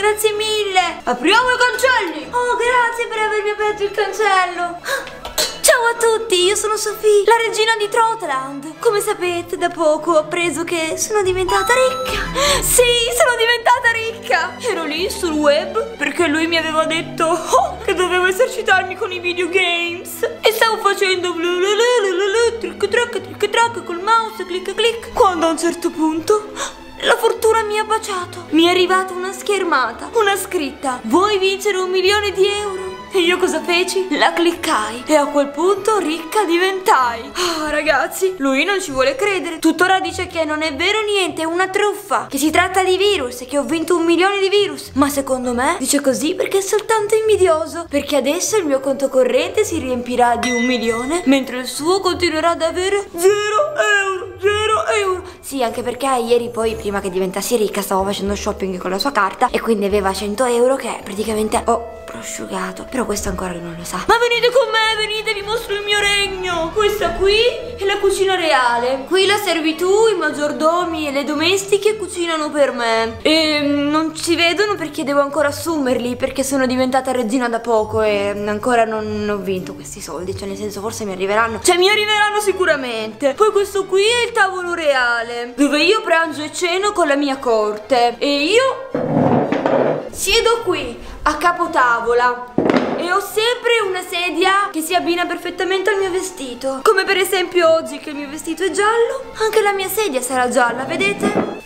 grazie mille. Apriamo i cancelli. Oh, grazie per avermi aperto il cancello. Ciao a tutti, io sono Sophie, la regina di Trotland. Come sapete, da poco ho appreso che sono diventata ricca. Sì, sono diventata ricca. Ero lì sul web perché lui mi aveva detto che dovevo esercitarmi con i videogames. E stavo facendo trick track col mouse, clic clic. Quando a un certo punto la fortuna mi ha baciato. Mi è arrivata una schermata, una scritta: vuoi vincere 1 milione di euro? E io cosa feci? La cliccai e a quel punto ricca diventai. Ah, ragazzi, lui non ci vuole credere. Tuttora dice che non è vero niente, è una truffa, che si tratta di virus e che ho vinto 1 milione di virus. Ma secondo me dice così perché è soltanto invidioso, perché adesso il mio conto corrente si riempirà di 1 milione, mentre il suo continuerà ad avere 0 euro. 0 euro. Sì, anche perché ieri poi, prima che diventassi ricca, stavo facendo shopping con la sua carta e quindi aveva 100 euro che praticamente ho prosciugato. Però questo ancora non lo sa. Ma venite con me, venite, vi mostro il mio regno. Questa qui è la cucina reale. Qui la servitù, i maggiordomi e le domestiche cucinano per me. E non ci vedono perché devo ancora assumerli, perché sono diventata regina da poco e ancora non ho vinto questi soldi. Cioè, nel senso, forse mi arriveranno. Cioè, mi arriveranno sicuramente. Poi questo qui è il tavolo reale, dove io pranzo e ceno con la mia corte. E io siedo qui a capotavola e ho sempre una sedia che si abbina perfettamente al mio vestito. Come per esempio oggi che il mio vestito è giallo, anche la mia sedia sarà gialla, vedete?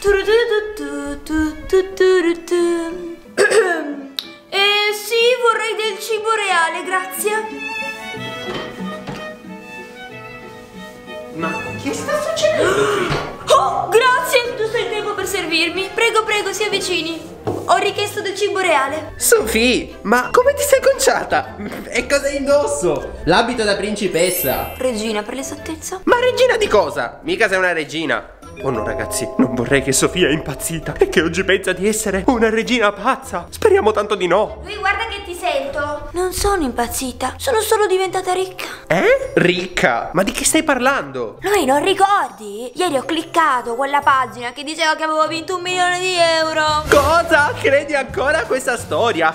E sì, vorrei del cibo reale, grazie. Ma che sta succedendo qui? Oh, grazie, giusto il tempo per servirmi. Prego, prego, si avvicini. Ho richiesto del cibo reale. Sophie, ma come ti sei conciata? E cosa indosso? L'abito da principessa. Regina per l'esattezza. Ma regina di cosa? Mica sei una regina. Oh no ragazzi, non vorrei che Sofia è impazzita e che oggi pensa di essere una regina pazza. Speriamo tanto di no. Lui, guarda che ti sento. Non sono impazzita, sono solo diventata ricca. Ricca? Ma di che stai parlando? Lui, non ricordi? Ieri ho cliccato quella pagina che diceva che avevo vinto 1 milione di euro. Cosa? Credi ancora a questa storia?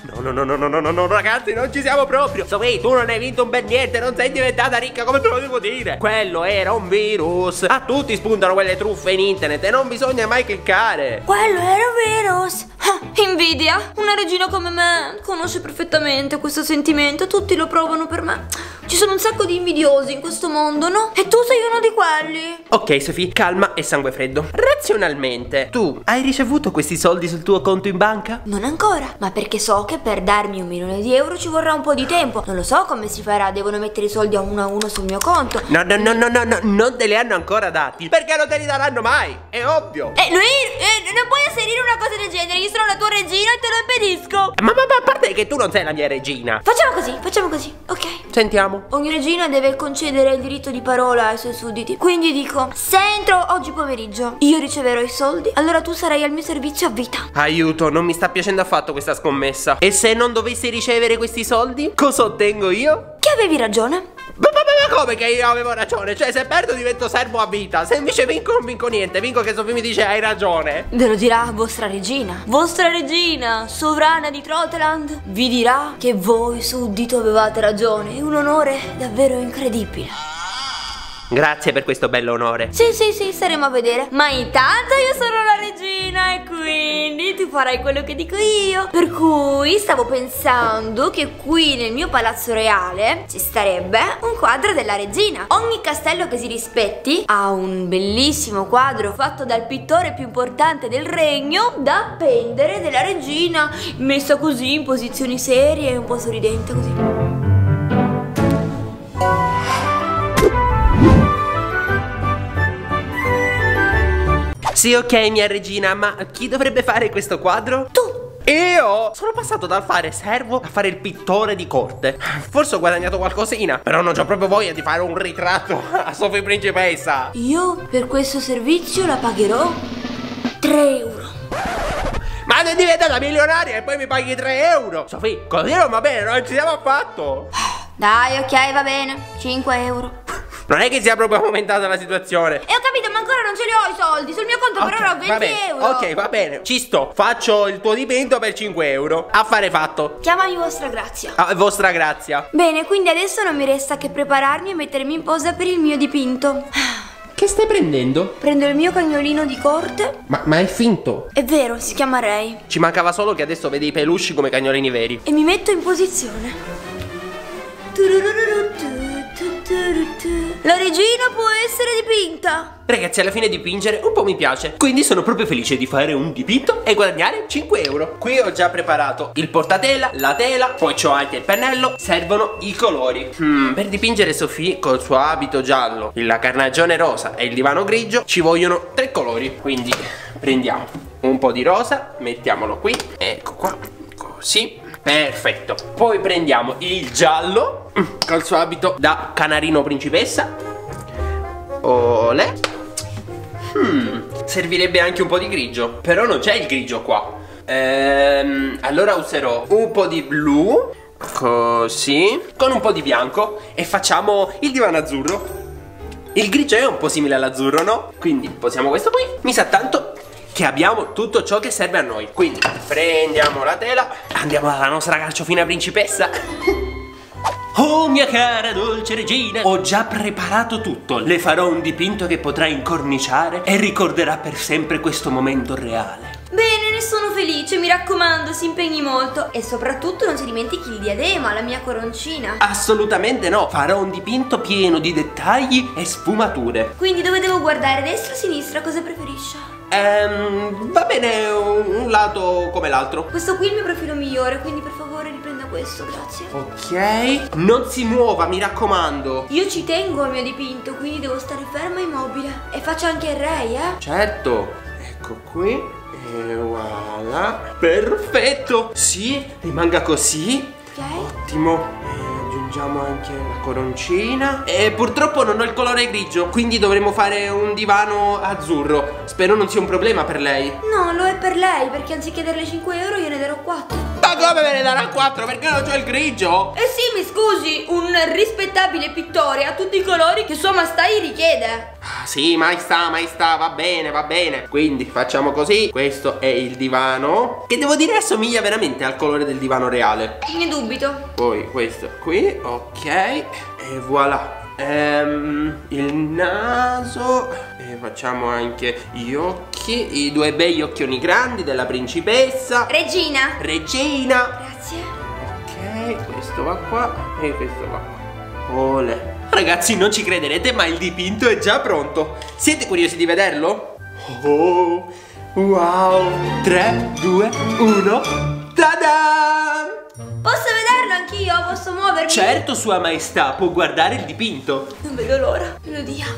No, ragazzi, non ci siamo proprio. Sofia, tu non hai vinto un bel niente, non sei diventata ricca, come te lo devo dire? Quello era un virus. A tutti spuntano quelle truffe in internet e non bisogna mai cliccare. Quello era un virus. Invidia. Una regina come me conosce perfettamente questo sentimento. Tutti lo provano per me. Ci sono un sacco di invidiosi in questo mondo, no? E tu sei uno di quelli. Ok Sofia, calma e sangue freddo. Razionalmente, tu hai ricevuto questi soldi sul tuo conto in banca? Non ancora, ma perché so che per darmi 1 milione di euro ci vorrà un po' di tempo. Non lo so come si farà, devono mettere i soldi a uno sul mio conto. No, non te li hanno ancora dati, perché non te li daranno mai, è ovvio. Lui, non puoi asserire una cosa del genere, io sono la tua regina e te lo impedisco. Ma a parte che tu non sei la mia regina. Facciamo così, ok? Sentiamo. Ogni regina deve concedere il diritto di parola ai suoi sudditi. Quindi dico, se entro oggi pomeriggio io riceverò i soldi, allora tu sarai al mio servizio a vita. Aiuto, non mi sta piacendo affatto questa scommessa. E se non dovessi ricevere questi soldi, cosa ottengo io? Che avevi ragione. Ma come che io avevo ragione? Cioè, se perdo divento servo a vita. Se invece vinco non vinco niente. Vinco che Sofia mi dice hai ragione. Ve lo dirà vostra regina. Vostra regina, sovrana di Trotland, vi dirà che voi suddito avevate ragione. È un onore davvero incredibile. Grazie per questo bello onore. Sì, staremo a vedere. Ma intanto io sono la regina e quindi tu farai quello che dico io. Per cui stavo pensando che qui nel mio palazzo reale ci starebbe un quadro della regina. Ogni castello che si rispetti ha un bellissimo quadro fatto dal pittore più importante del regno da appendere della regina, messa così in posizioni serie e un po' sorridente così. Sì, ok, mia regina, ma chi dovrebbe fare questo quadro? Tu! Io sono passato dal fare servo a fare il pittore di corte. Forse ho guadagnato qualcosina, però non ho proprio voglia di fare un ritratto a Sofia principessa. Io per questo servizio la pagherò 3 euro. Ma non diventata milionaria e poi mi paghi 3 euro? Sofia, così non va bene, non ci siamo affatto. Dai, ok, va bene, 5 euro. Non è che sia proprio aumentata la situazione. E ho capito, ma ancora non ce li ho i soldi. Sul mio conto per ora ho 20 euro. Ok, va bene. Ci sto. Faccio il tuo dipinto per 5 euro. Affare fatto. Chiamami vostra grazia. Vostra grazia. Bene, quindi adesso non mi resta che prepararmi e mettermi in posa per il mio dipinto. Che stai prendendo? Prendo il mio cagnolino di corte. Ma è finto. È vero, si chiama Ray. Ci mancava solo che adesso vedi i peluche come cagnolini veri. E mi metto in posizione. La regina può essere dipinta. Ragazzi, alla fine dipingere un po' mi piace. Quindi sono proprio felice di fare un dipinto e guadagnare 5 euro. Qui ho già preparato il portatela, la tela, poi c'ho anche il pennello. Servono i colori. Per dipingere Sophie col suo abito giallo, la carnagione rosa e il divano grigio ci vogliono 3 colori. Quindi prendiamo un po' di rosa, mettiamolo qui. Ecco qua, così. Perfetto. Poi prendiamo il giallo col suo abito da canarino principessa. Olè. Servirebbe anche un po' di grigio. Però non c'è il grigio qua. Allora userò un po' di blu, così, con un po' di bianco. E facciamo il divano azzurro. Il grigio è un po' simile all'azzurro, no? Quindi posiamo questo qui. Mi sa tanto che abbiamo tutto ciò che serve a noi. Quindi prendiamo la tela, andiamo dalla nostra carciofina principessa. Oh mia cara dolce regina, ho già preparato tutto. Le farò un dipinto che potrà incorniciare e ricorderà per sempre questo momento reale. Bene, ne sono felice, mi raccomando, si impegni molto. E soprattutto non si dimentichi il diadema, la mia coroncina. Assolutamente no, farò un dipinto pieno di dettagli e sfumature. Quindi dove devo guardare, destra o sinistra, cosa preferisce? Va bene un lato come l'altro. Questo qui è il mio profilo migliore, quindi per favore riprenda questo, grazie. Ok, non si muova, mi raccomando. Io ci tengo al mio dipinto, quindi devo stare ferma e immobile. E faccio anche il Ray, Certo, ecco qui. E voilà. Perfetto. Sì, rimanga così. Ok. Ottimo. Aggiungiamo anche la coroncina. E purtroppo non ho il colore grigio, quindi dovremo fare un divano azzurro. Spero non sia un problema per lei. No, lo è per lei, perché anziché darle 5 euro io ne darò 4. Ma come me ne darà 4? Perché non c'ho il grigio? Eh sì, mi scusi, un rispettabile pittore ha tutti i colori che sua maestà gli richiede. Sì, maestà, va bene, va bene. Quindi facciamo così. Questo è il divano, che devo dire assomiglia veramente al colore del divano reale. Ne dubito. Poi questo qui, ok. E voilà. Il naso. E facciamo anche gli occhi, i 2 begli occhioni grandi della principessa. Regina. Grazie. Ok, questo va qua e questo va qua. Olè. Ragazzi, non ci crederete, ma il dipinto è già pronto. Siete curiosi di vederlo? Oh, wow. 3, 2, 1. Ta-da! Posso vederlo anch'io? Posso muovermi? Certo, sua maestà, può guardare il dipinto. Non vedo l'ora, me lo dia.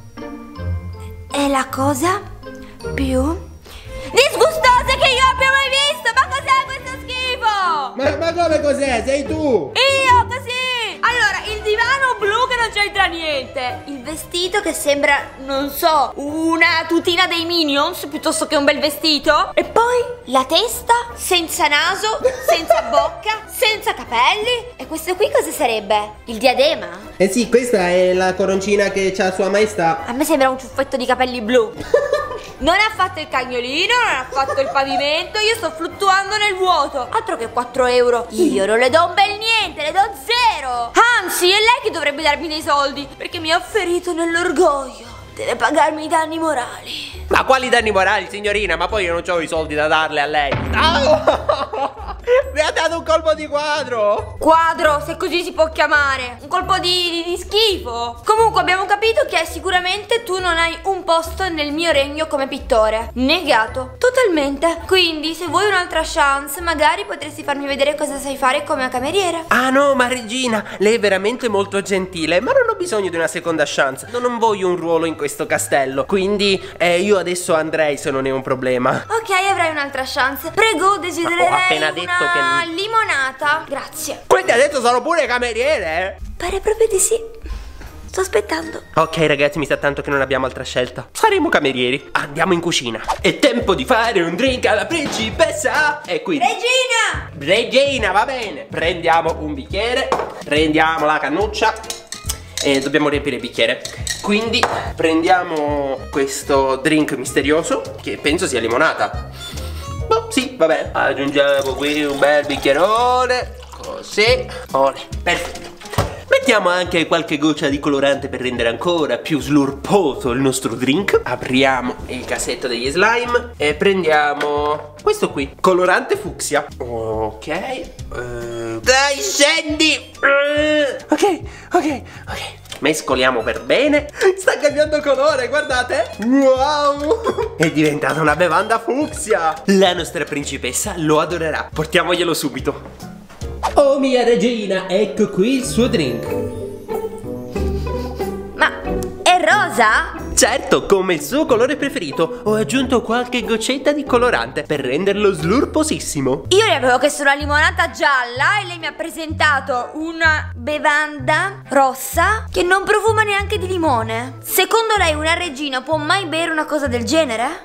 È la cosa più disgustosa che io abbia mai visto. Ma cos'è questo schifo? Ma come cos'è? Sei tu? Io così. Allora, il divano blu che non c'entra niente. Il vestito che sembra, non so, una tutina dei Minions piuttosto che un bel vestito. E poi la testa senza naso, senza bocca, senza capelli. E questo qui cosa sarebbe? Il diadema? Eh sì, questa è la coroncina che c'ha sua maestà. A me sembra un ciuffetto di capelli blu. Non ha fatto il cagnolino, non ha fatto il pavimento. Io sto fluttuando nel vuoto. Altro che 4 euro. Io non le do un bel niente, le do 0. Anzi, è lei che dovrebbe darmi dei soldi, perché mi ha ferito nell'orgoglio. Deve pagarmi i danni morali. Ma quali danni morali, signorina? Ma poi io non ho i soldi da darle a lei. Mi ha dato un colpo di quadro. Quadro, se così si può chiamare. Un colpo di schifo. Comunque abbiamo capito che sicuramente tu non hai un posto nel mio regno come pittore. Negato, totalmente. Quindi se vuoi un'altra chance, magari potresti farmi vedere cosa sai fare come cameriera. Ah no, ma regina, lei è veramente molto gentile, ma non ho bisogno di una seconda chance. Non voglio un ruolo in questo castello. Quindi io adesso andrei se non è un problema. Ok, avrai un'altra chance. Prego, desidererei ho appena detto una che limonata. Grazie. Quindi adesso sono pure cameriere? Pare proprio di sì. Sto aspettando. Ok ragazzi, mi sa tanto che non abbiamo altra scelta. Saremo camerieri. Andiamo in cucina. È tempo di fare un drink alla principessa. E quindi Regina! Regina, va bene. Prendiamo un bicchiere. Prendiamo la cannuccia. e dobbiamo riempire il bicchiere. Quindi prendiamo questo drink misterioso, che penso sia limonata. Boh, sì, va bene. Aggiungiamo qui un bel bicchierone, così. Olè, perfetto. Mettiamo anche qualche goccia di colorante per rendere ancora più slurposo il nostro drink. Apriamo il cassetto degli slime e prendiamo questo qui, colorante fucsia. Ok. Dai, scendi! Ok. Mescoliamo per bene. Sta cambiando colore, guardate. Wow! È diventata una bevanda fucsia. La nostra principessa lo adorerà. Portiamoglielo subito. Oh mia regina, ecco qui il suo drink. Ma è rosa? Certo, come il suo colore preferito. Ho aggiunto qualche goccetta di colorante per renderlo slurposissimo. Io le avevo chiesto una limonata gialla e lei mi ha presentato una bevanda rossa che non profuma neanche di limone. Secondo lei una regina può mai bere una cosa del genere?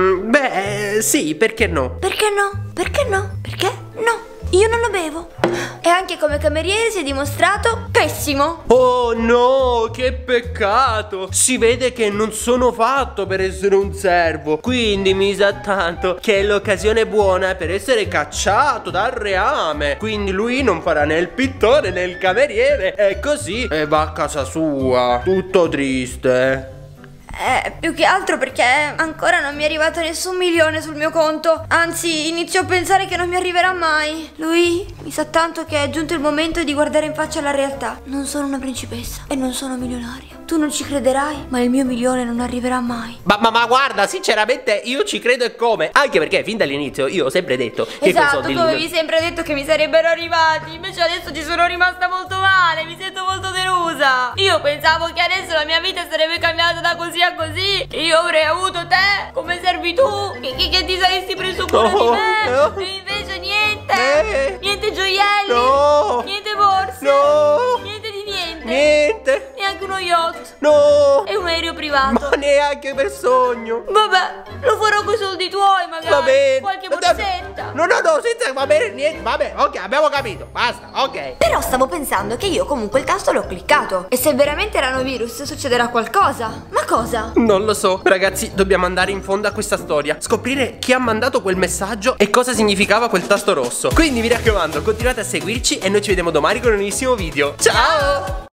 Beh, sì, perché no? Perché no? Perché no? Perché no? Io non lo bevo. E anche come cameriere si è dimostrato pessimo. Oh no, che peccato. Si vede che non sono fatto per essere un servo. Quindi mi sa tanto che è l'occasione buona per essere cacciato dal reame. Quindi lui non farà né il pittore né il cameriere. E così va a casa sua. Tutto triste. Più che altro perché ancora non mi è arrivato nessun milione sul mio conto. Anzi, inizio a pensare che non mi arriverà mai. Lui mi sa tanto che è giunto il momento di guardare in faccia la realtà. Non sono una principessa e non sono milionaria. Tu non ci crederai, ma il mio milione non arriverà mai. Ma guarda, sinceramente io ci credo e come. Anche perché fin dall'inizio io ho sempre detto che esatto, tu avevi sempre detto che mi sarebbero arrivati. Invece adesso ci sono rimasta molto male. Mi sento molto delusa. Io pensavo che adesso la mia vita sarebbe cambiata da così a così. Io avrei avuto te come servitù, che ti saresti preso cura di me. E invece niente. Niente gioielli. Niente borse. Niente di niente. Neanche uno yacht. E un aereo privato. Ma neanche per sogno. Vabbè, lo farò con i soldi tuoi magari. Va bene. Qualche borsetta. No, senza va bene niente. Vabbè, ok, abbiamo capito. Basta, ok. Però stavo pensando che io comunque il tasto l'ho cliccato. E se veramente erano virus succederà qualcosa. Ma cosa? Non lo so. Ragazzi, dobbiamo andare in fondo a questa storia, scoprire chi ha mandato quel messaggio e cosa significava quel tasto rosso. Quindi mi raccomando, continuate a seguirci e noi ci vediamo domani con un nuovissimo video. Ciao!